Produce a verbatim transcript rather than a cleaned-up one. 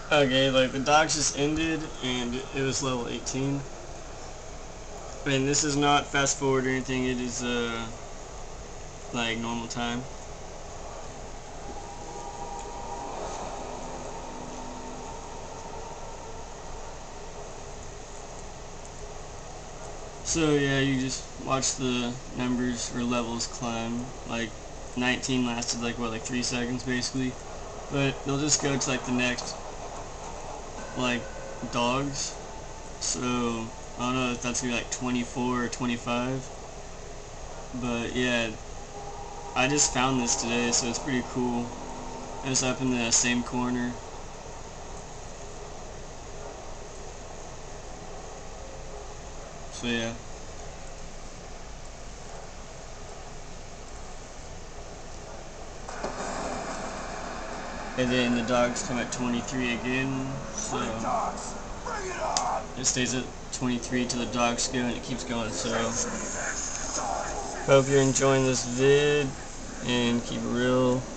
Okay, like the dogs just ended and it was level eighteen. And this is not fast forward or anything, it is uh like normal time. So yeah, you just watch the numbers or levels climb. Like nineteen lasted like what, like three seconds basically. But they'll just go to like the next like dogs. So I don't know if that's gonna be like twenty-four or twenty-five. But yeah, I just found this today, so it's pretty cool. It's up in the same corner. So yeah. And then the dogs come at twenty-three again, so it stays at twenty-three till the dogs go, and it keeps going. So hope you're enjoying this vid, and keep it real.